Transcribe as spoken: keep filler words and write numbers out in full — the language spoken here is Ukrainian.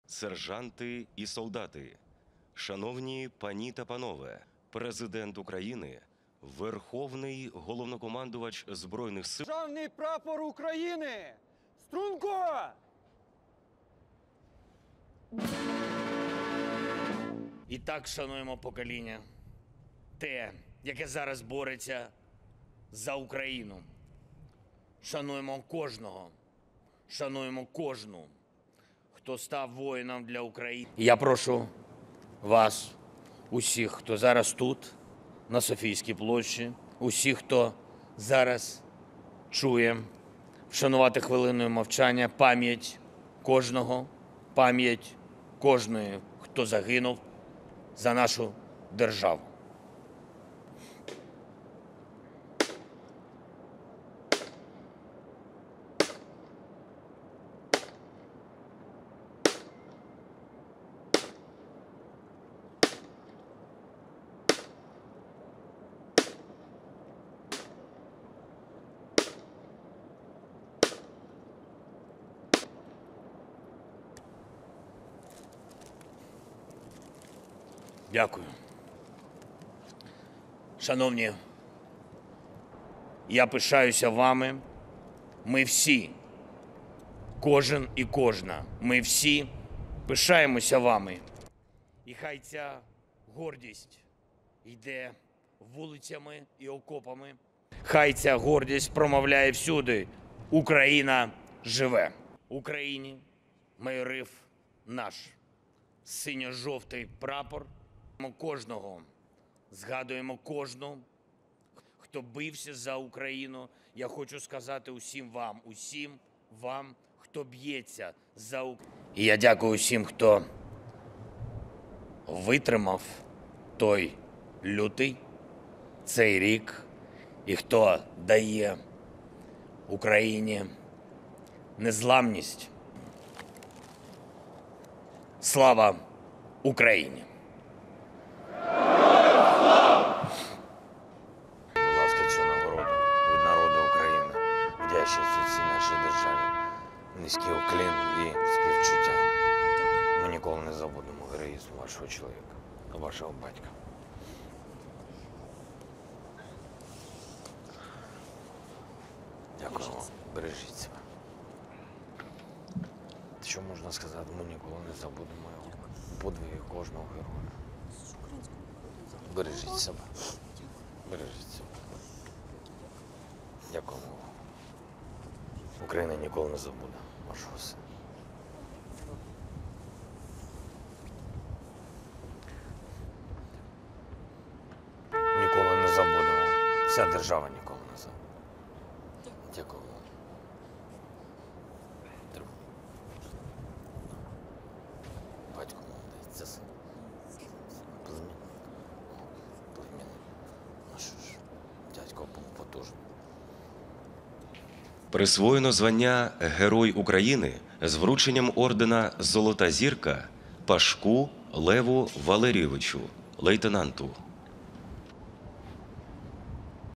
сержанти і солдати, шановні пані та панове, президент України, Верховний головнокомандувач Збройних сил. Державний прапор України! Струнко! І так шануємо покоління, те, яке зараз бореться за Україну. Шануємо кожного, шануємо кожну, хто став воїном для України. Я прошу вас, усіх, хто зараз тут, на Софійській площі, усіх, хто зараз чує, вшанувати хвилиною мовчання пам'ять кожного, пам'ять кожної, хто загинув за нашу державу. Дякую. Шановні, я пишаюся вами. Ми всі, кожен і кожна, ми всі пишаємося вами. І хай ця гордість йде вулицями і окопами. Хай ця гордість промовляє всюди. Україна живе. Україні майорив наш синьо-жовтий прапор. Кожного, згадуємо кожну, хто бився за Україну. Я хочу сказати усім вам, усім вам, хто б'ється за Україну. І я дякую усім, хто витримав той лютий, цей рік, і хто дає Україні незламність. Слава Україні! Вдячність цій нашій державі, низький уклін і співчуття. Ми ніколи не забудемо героїзм вашого чоловіка, вашого батька. Дякуємо. Бережіть себе. Що можна сказати, ми ніколи не забудемо його подвиги кожного героя. Бережіть себе. Бережіть себе. Дякуємо вам. Україна ніколи не забуде вашого сина. Ніколи не забудемо. Вся держава ніколи не забуде. Дякую вам. Батько молодець, це син. Племінник. Племінник. Ну що ж, дядько був потужний. Присвоєно звання Герой України з врученням ордена «Золота зірка» Пашку Леву Валерійовичу, лейтенанту.